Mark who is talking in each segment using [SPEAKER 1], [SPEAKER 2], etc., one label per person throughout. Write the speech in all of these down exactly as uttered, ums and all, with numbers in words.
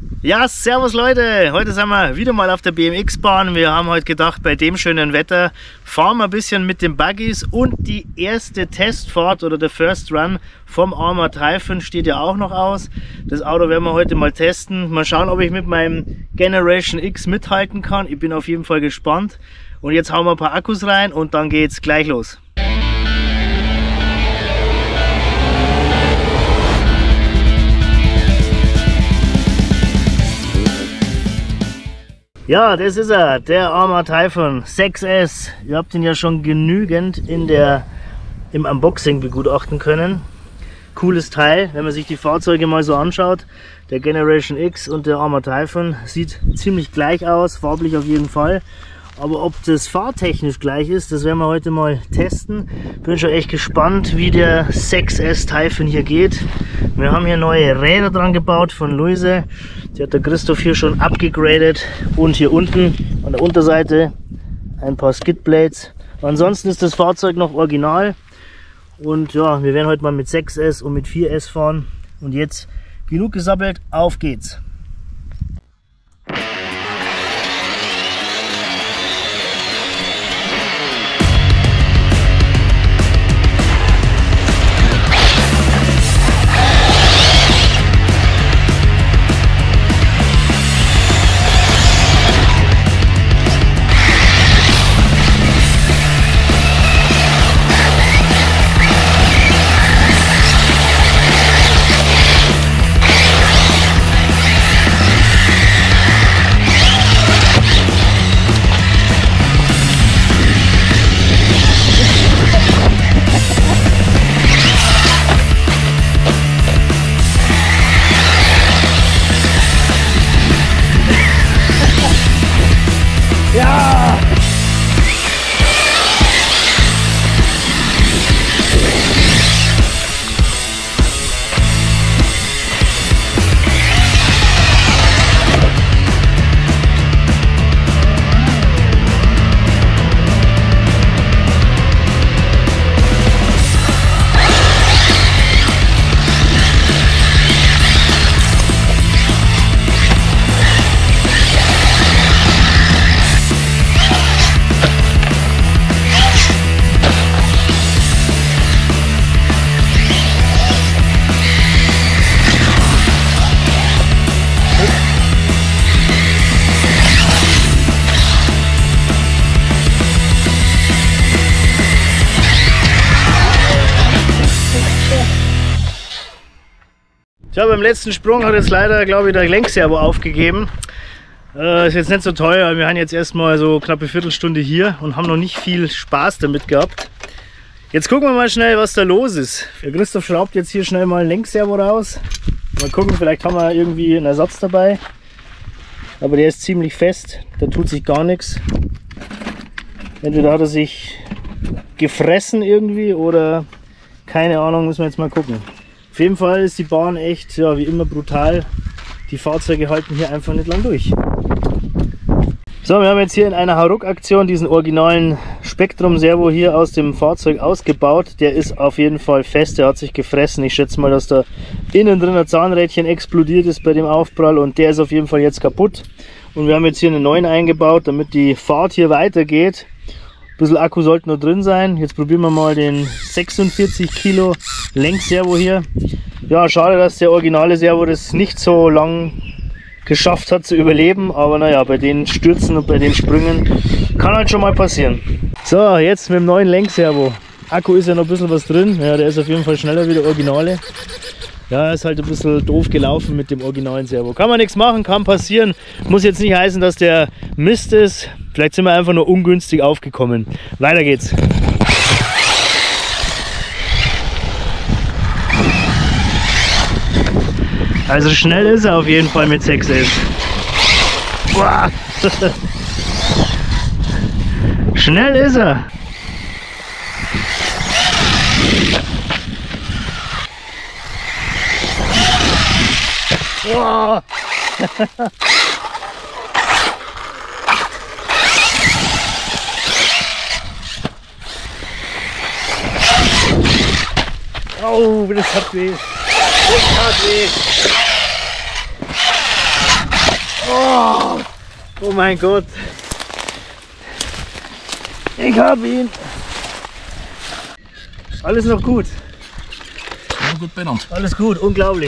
[SPEAKER 1] Ja, servus Leute, heute sind wir wieder mal auf der B M X-Bahn. Wir haben heute gedacht, bei dem schönen Wetter fahren wir ein bisschen mit den Buggies und die erste Testfahrt oder der First Run vom Armored Typhoon steht ja auch noch aus. Das Auto werden wir heute mal testen. Mal schauen, ob ich mit meinem Generation X mithalten kann. Ich bin auf jeden Fall gespannt. Und jetzt hauen wir ein paar Akkus rein und dann geht's gleich los. Ja, das ist er, der Armored Typhoon sechs S. Ihr habt ihn ja schon genügend in der, im Unboxing begutachten können. Cooles Teil, wenn man sich die Fahrzeuge mal so anschaut. Der Generation X und der Armored Typhoon sieht ziemlich gleich aus, farblich auf jeden Fall. Aber ob das fahrtechnisch gleich ist, das werden wir heute mal testen. Bin schon echt gespannt, wie der sechs S Typhoon hier geht. Wir haben hier neue Räder dran gebaut von Luise. Die hat der Christoph hier schon abgegradet. Und hier unten an der Unterseite ein paar Skidblades. Ansonsten ist das Fahrzeug noch original. Und ja, wir werden heute mal mit sechs S und mit vier S fahren. Und jetzt genug gesabbelt, auf geht's! Tja, beim letzten Sprung hat jetzt leider, glaube ich, der Lenkservo aufgegeben. Äh, ist jetzt nicht so teuer, aber wir haben jetzt erstmal so knappe Viertelstunde hier und haben noch nicht viel Spaß damit gehabt. Jetzt gucken wir mal schnell, was da los ist. Der Christoph schraubt jetzt hier schnell mal einen Lenkservo raus. Mal gucken, vielleicht haben wir irgendwie einen Ersatz dabei. Aber der ist ziemlich fest, da tut sich gar nichts. Entweder hat er sich gefressen irgendwie oder keine Ahnung, müssen wir jetzt mal gucken. Auf jeden Fall ist die Bahn echt, ja, wie immer brutal. Die Fahrzeuge halten hier einfach nicht lang durch. So, wir haben jetzt hier in einer Hauruck-Aktion diesen originalen Spektrum-Servo hier aus dem Fahrzeug ausgebaut. Der ist auf jeden Fall fest, der hat sich gefressen. Ich schätze mal, dass da innen drin ein Zahnrädchen explodiert ist bei dem Aufprall und der ist auf jeden Fall jetzt kaputt. Und wir haben jetzt hier einen neuen eingebaut, damit die Fahrt hier weitergeht. Ein bisschen Akku sollte noch drin sein. Jetzt probieren wir mal den sechsundvierzig Kilo Lenkservo hier. Ja, schade, dass der originale Servo das nicht so lang geschafft hat zu überleben. Aber naja, bei den Stürzen und bei den Sprüngen kann halt schon mal passieren. So, jetzt mit dem neuen Lenkservo. Akku ist ja noch ein bisschen was drin. Ja, der ist auf jeden Fall schneller wie der Originale. Ja, ist halt ein bisschen doof gelaufen mit dem originalen Servo. Kann man nichts machen, kann passieren. Muss jetzt nicht heißen, dass der Mist ist. Vielleicht sind wir einfach nur ungünstig aufgekommen. Weiter geht's. Also schnell ist er auf jeden Fall mit sechs S. Boah. Schnell ist er. Boah. Oh, das hat weh. Das hat weh. Oh mein Gott. Ich hab ihn. Alles noch gut.
[SPEAKER 2] Ja, gut benannt.
[SPEAKER 1] Alles gut, unglaublich.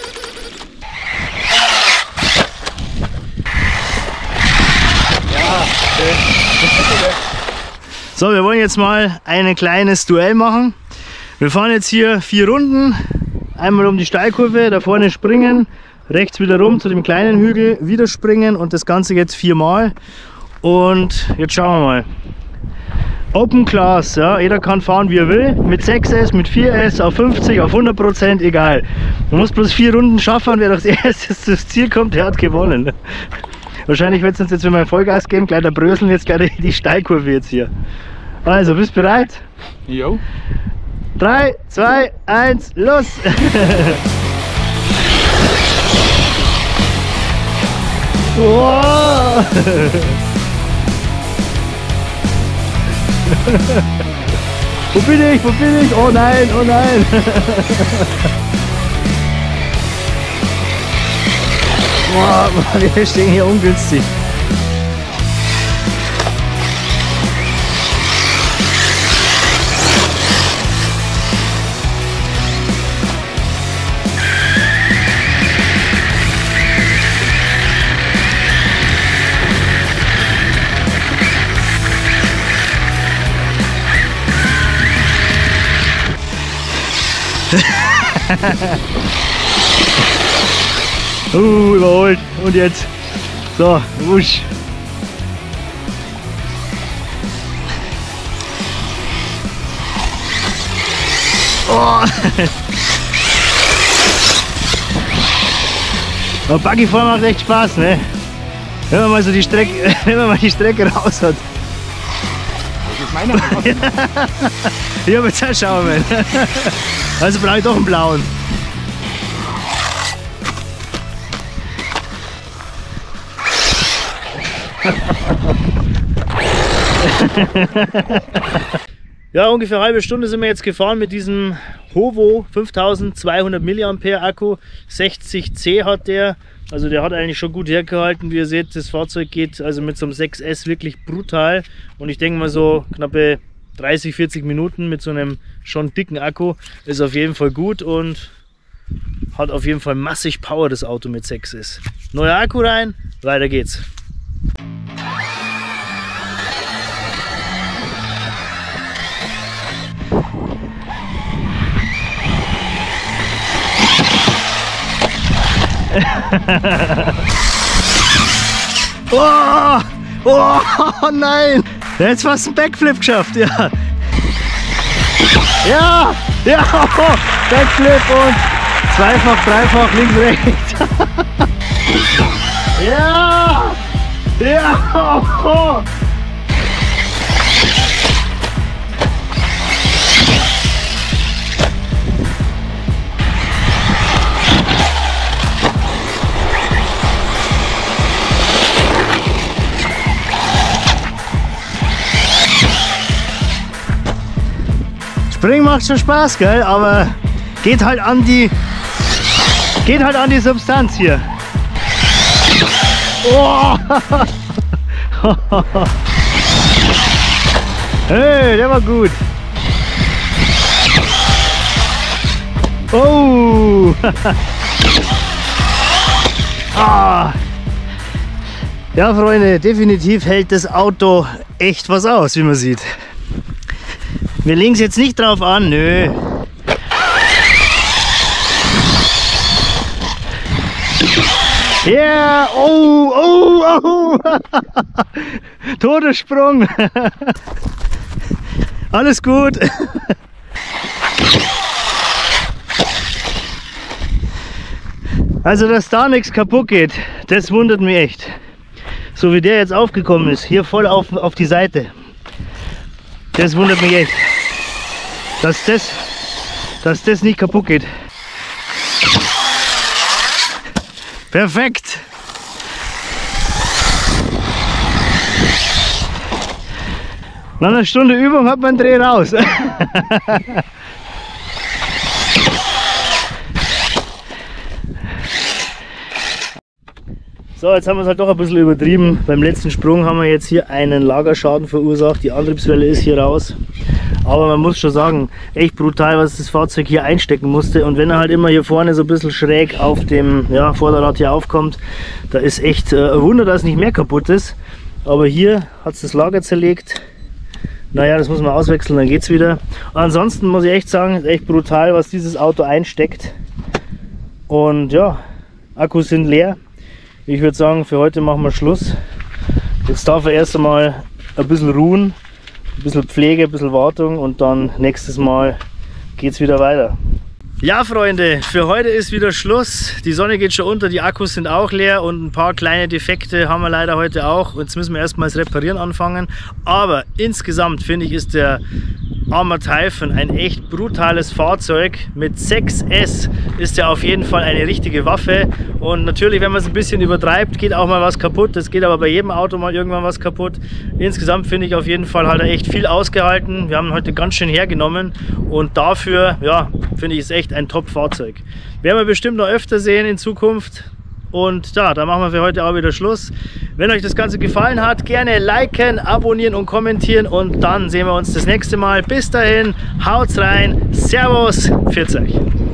[SPEAKER 1] Ja, schön. So, wir wollen jetzt mal ein kleines Duell machen. Wir fahren jetzt hier vier Runden. Einmal um die Steilkurve, da vorne springen, rechts wieder rum zu dem kleinen Hügel, wieder springen und das Ganze jetzt viermal. Und jetzt schauen wir mal. Open Class, ja, jeder kann fahren wie er will, mit sechs S, mit vier S, auf fünfzig, auf hundert Prozent, egal. Man muss bloß vier Runden schaffen, wer als erstes das Ziel kommt, der hat gewonnen. Wahrscheinlich wird es uns jetzt, wenn wir Vollgas geben, gleich der Bröseln jetzt gleich die Steilkurve jetzt hier. Also, bist du bereit?
[SPEAKER 2] Jo.
[SPEAKER 1] drei, zwei, eins, los! Wow. Wo bin ich? Wo bin ich? Oh nein, oh nein! Boah, wir stehen hier ungünstig. uh, überholt. Und jetzt. So, wusch. Oh. Aber Buggyfahren macht echt Spaß, ne? Wenn man mal so die Strecke, wenn man mal die Strecke raus hat.
[SPEAKER 2] Das ist meiner.
[SPEAKER 1] Ich habe jetzt einen Schaumann. Also brauche ich doch einen blauen. Ja, ungefähr eine halbe Stunde sind wir jetzt gefahren mit diesem Hovo fünftausendzweihundert Milliampere Akku. sechzig C hat der. Also der hat eigentlich schon gut hergehalten, wie ihr seht. Das Fahrzeug geht also mit so einem sechs S wirklich brutal. Und ich denke mal so knappe dreißig, vierzig Minuten mit so einem schon dicken Akku ist auf jeden Fall gut und hat auf jeden Fall massig Power, das Auto mit sechs S. Neuer Akku rein, weiter geht's. Oh, oh nein! Jetzt fast einen Backflip geschafft, ja! Ja! Ja! Oh, Backflip und zweifach, dreifach, links, rechts! Ja! Ja! Oh, oh. Springen macht schon Spaß, gell? Aber geht halt an die geht halt an die Substanz hier. Oh. Hey, der war gut. Oh. Ah. Ja, Freunde, definitiv hält das Auto echt was aus, wie man sieht. Wir legen es jetzt nicht drauf an, nö. Ja, yeah. Oh, oh, oh. Todessprung. Alles gut. Also, dass da nichts kaputt geht, das wundert mich echt. So wie der jetzt aufgekommen ist, hier voll auf, auf die Seite. Das wundert mich echt. Dass das, dass das nicht kaputt geht. Perfekt. Nach einer Stunde Übung hat man einen Dreh raus. So, jetzt haben wir es halt doch ein bisschen übertrieben. Beim letzten Sprung haben wir jetzt hier einen Lagerschaden verursacht. Die Antriebswelle ist hier raus. Aber man muss schon sagen, echt brutal, was das Fahrzeug hier einstecken musste. Und wenn er halt immer hier vorne so ein bisschen schräg auf dem ja, Vorderrad hier aufkommt, da ist echt äh, ein Wunder, dass nicht mehr kaputt ist. Aber hier hat es das Lager zerlegt. Naja, das muss man auswechseln, dann geht es wieder. Ansonsten muss ich echt sagen, ist echt brutal, was dieses Auto einsteckt. Und ja, Akkus sind leer. Ich würde sagen, für heute machen wir Schluss. Jetzt darf er erst einmal ein bisschen ruhen, ein bisschen Pflege, ein bisschen Wartung und dann nächstes Mal geht es wieder weiter. Ja Freunde, für heute ist wieder Schluss. Die Sonne geht schon unter, die Akkus sind auch leer und ein paar kleine Defekte haben wir leider heute auch. Jetzt müssen wir erstmal das Reparieren anfangen. Aber insgesamt finde ich, ist der Armored Typhon ein echt brutales Fahrzeug. Mit sechs S ist er auf jeden Fall eine richtige Waffe. Und natürlich, wenn man es ein bisschen übertreibt, geht auch mal was kaputt. Das geht aber bei jedem Auto mal irgendwann was kaputt. Insgesamt finde ich auf jeden Fall, hat er echt viel ausgehalten. Wir haben ihn heute ganz schön hergenommen und dafür, ja, finde ich es echt ein Top-Fahrzeug. Werden wir bestimmt noch öfter sehen in Zukunft. Und ja, da machen wir für heute auch wieder Schluss. Wenn euch das Ganze gefallen hat, gerne liken, abonnieren und kommentieren. Und dann sehen wir uns das nächste Mal. Bis dahin, haut's rein, Servus, pfiat euch.